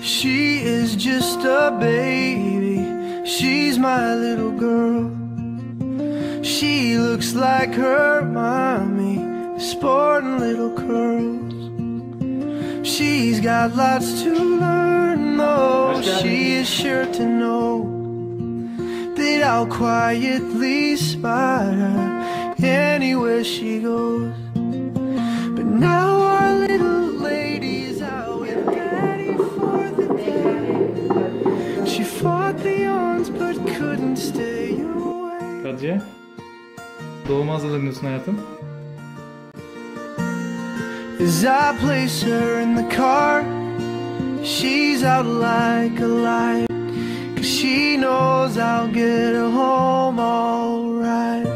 She is just a baby, she's my little girl. She looks like her mommy, sporting little curls. She's got lots to learn though, she is sure to know that I'll quietly spot her anywhere she goes. But now our little lady's out with daddy for the day. She fought the odds but couldn't stay away. Kadriye, doğuma hazırlanıyorsun hayatım. As I place her in the car, she's out like a light, 'cause she knows I'll get her home alright.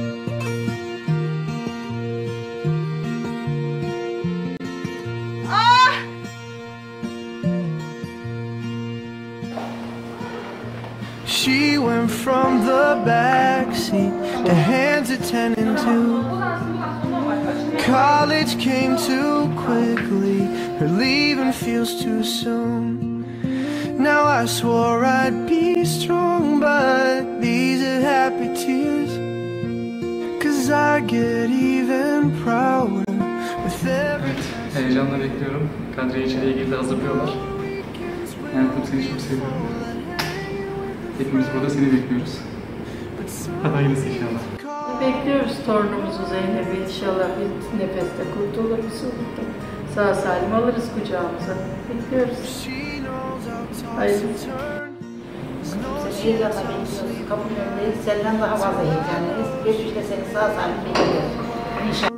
She went from the backseat to hands at 10 and 2. College came too quickly, her leaving feels too soon. Now I swore I'd be strong, but these are happy tears, 'cause I get even prouder with every Evet, heyecanla bekliyorum. Kadriye içeriye girdi, hazırlıyorlar. Hayatım, seni çok seviyorum. Hepimiz burada seni bekliyoruz. Hadi hayırlısı inşallah. Bekliyoruz torunumuzu Zeynep'i, inşallah bir nefeste kurtulur, bir solukta. Sağ salim alırız kucağımıza. Bekliyoruz. Hayırlısı. Heyecanla bekliyoruz. Kapının önündeyiz. Senden daha fazla heyecanlıyız. Geçmişte seni sağ salim bekliyoruz. İnşallah.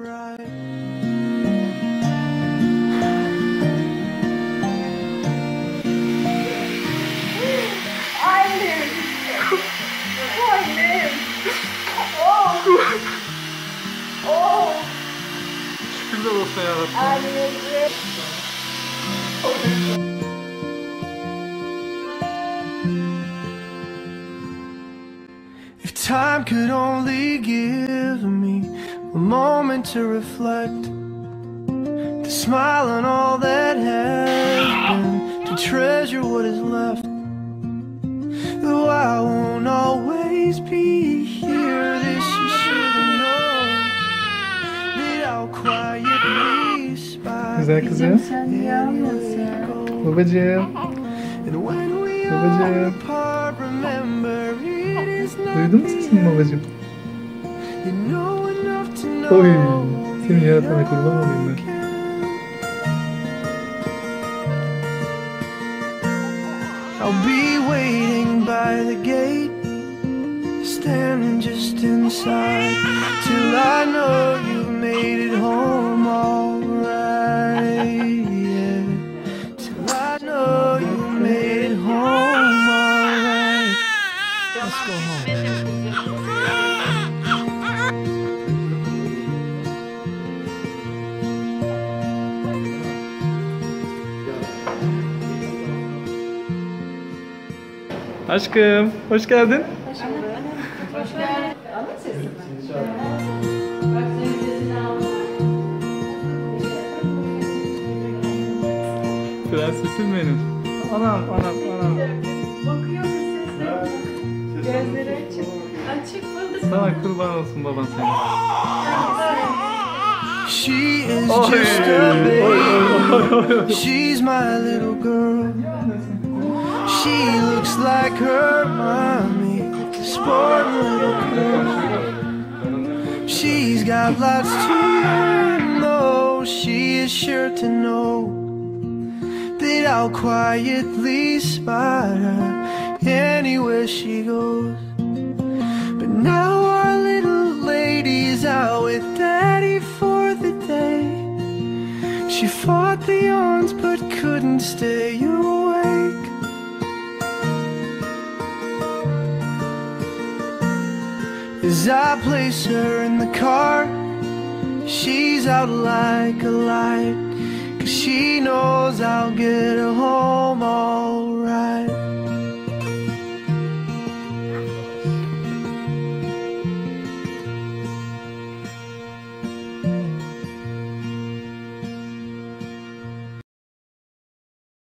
Şükürler olsun yarabbim. If time could only give me a moment to reflect, to smile on all that has been, to treasure what is left. Though I won't always be here, this you should know, that I'll quietly spy. Güzel kızım. Sen niye ağlıyorsun? Babacığım. And when we Babacığım. are apart, remember it is not Duydun mu sesini babacığım? you know enough to know. Oy, seni yaratana kurban olayım ben. I'll be waiting by the gate, standing just inside, till I know you've made it home alright. Yeah, till I know you've made it home alright. Let's go home. Aşkım, hoş geldin. Prensesim benim. Anam. Bakıyor musun sen? Gözleri açık. Açık bulduk. Sana kurban olsun baban senin. She is just a baby, she's my little girl. She looks like her mommy, sporting little curls. She's got lots to learn though, she is sure to know that I'll quietly spot her anywhere she goes. But now our little lady's out with daddy for the day. She fought the odds but couldn't stay awake. As I place her in the car, she's out like a light, 'cause she knows I'll get her home